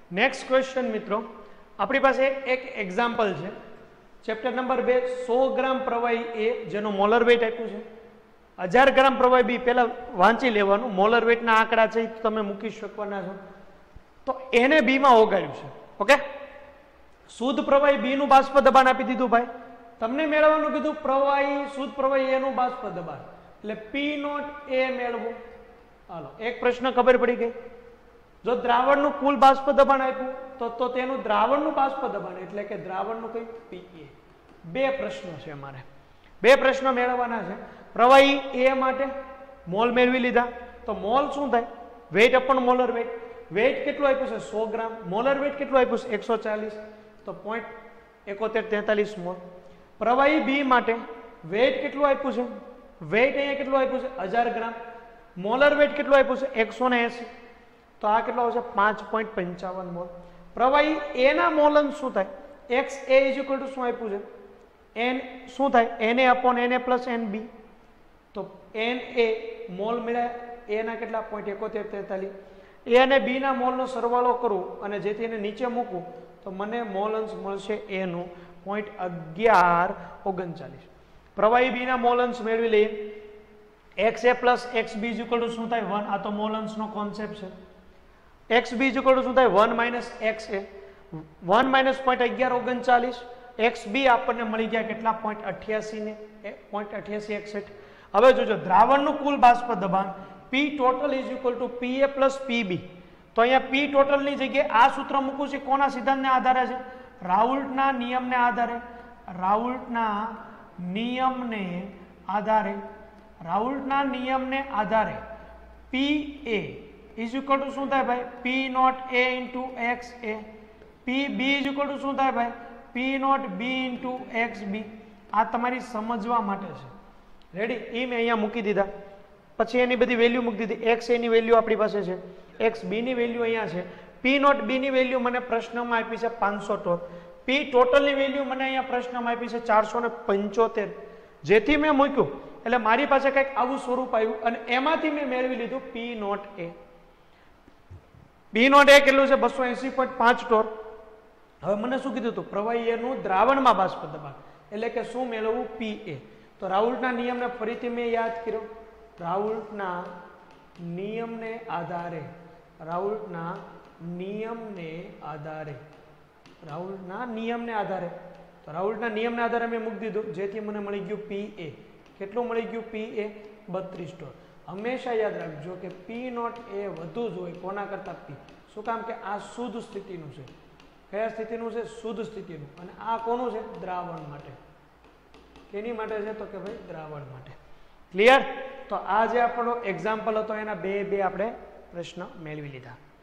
Next question मित्रों अपनी पास एक एग्जाम्पल है चैप्टर नंबर 2 100 ग्राम प्रवाही ए जेनो मोलर वेट आप्युं छे 1000 ग्राम प्रवाही बी पहला वांची लेवानुं मोलर वेट ना आंकड़ा छे तो तमे मूकी शकवाना छो तो एने बी में ओगाड्युं छे ओके शुद्ध प्रवाही बी નું બાષ્પ દબાણ આપી દીધું ભાઈ તમને મેળવવાનું કીધું પ્રવાહી શુદ્ધ પ્રવાહી એ નું બાષ્પ દબાણ એટલે P0 A મેળવો હાલો એક પ્રશ્ન ખબર પડી ગઈ જો દ્રાવણનું કુલ બાષ્પ દબાણ આપ્યું તો તેનું દ્રાવણનું બાષ્પ દબાણ એટલે કે દ્રાવણનું કઈ PA બે પ્રશ્નો છે અમારે બે પ્રશ્નો મેળવવાના છે પ્રવાહી A માટે મોલ મેળવી લીધા તો મોલ શું થાય weight upon molar weight weight કેટલું આપ્યું છે 100 ગ્રામ મોલર વેટ કેટલું આપ્યું છે 140 तो 0.7143 मोल प्रवाही बी माटे वेट केटलुं आप्युं छे वेट अहींया केटलुं आप्युं छे 1000 ग्राम मोलर वेट केटलुं आप्युं छे 180 तो आ केटलो आवशे 5.55 मोल प्रवाही ए ना मोलन शुं थाय एक्स ए = शुं आप्युं छे एन शुं थाय Na upon Na plus Nb तो Na मोल मळ्या ए ना केटला 0.7143 ए અને बी ना मोल नो सरवाळो करूं અને જેથી એને નીચે મૂકું तो मने मोलन्स मळशे ए नु 0.1139 प्रवाही बी ना मोलन्स मेळवी लईए x a plus x b equal शुं थाय 1 आ तो मोलन्स नो कॉन्सेप्ट छे एक्स बी इक्वल शुं थाय 1 minus x a 1 minus 0.1139 x b आपने मळी गया केटला 0.88 ने 0.8861 हवे जोजो द्रावणनुं कुल बाष्प दबाण P total equal to PA plus PB तो अहींया P टोटल नी जग्याए आ सूत्र मूकું છે કોના સિદ્ધાંતને આધારે છે રાઉલ્ટના નિયમને આધારે રાઉલ્ટના નિયમને આધારે PA इज इक्वल टू શું થાય ભાઈ P0 A into XA PB is equal to શું થાય ભાઈ P0 B into XB આ તમારી સમજવા માટે છે રેડી ઈ મે અહીંયા મૂકી દીધા પછી એની બધી વેલ્યુ મૂકી દીધી x a ની વેલ્યુ આપણી પાસે છે x b ની વેલ્યુ અહીંયા છે P0 B ની વેલ્યુ મને પ્રશ્નમાં આપી છે 500 P ટોટલ ની વેલ્યુ મને અહીંયા પ્રશ્નમાં આપી છે 475 જેથી મેં મૂક્યું એટલે મારી પાસે કંઈક આવું સ્વરૂપ આવ્યું અને એમાંથી મેં મેળવી લીધું P0 A P0 A કેટલું છે 280.5 ટોર હવે મને શું કીધું હતું પ્રવાહી એનું દ્રાવણમાં બાષ્પ દબાણ એટલે કે શું મેળવવું PA તો રાઉલ્ટના નિયમને ફરીથી મેં યાદ કર્યો રાઉલ્ટના નિયમને આધારે તો રાઉલ્ટના નિયમને આધારે મેં મૂકી દીધું જેથી મને મળી ગયું PA કેટલું મળી ગયું PA 32 ટોર હંમેશા યાદ રાખજો કે P0 A વધુ જ હોય કોના કરતા P શું કામ કે આ શુદ્ધ સ્થિતિનું છે કયા સ્થિતિનું છે શુદ્ધ સ્થિતિનું અને આ કોનું છે દ્રાવણ માટે કેની માટે છે તો કે ભાઈ દ્રાવણ માટે ક્લિયર तो आज आपणो एक्जाम्पल हतो एना बे आपणे प्रश्न मेळवी लीधा।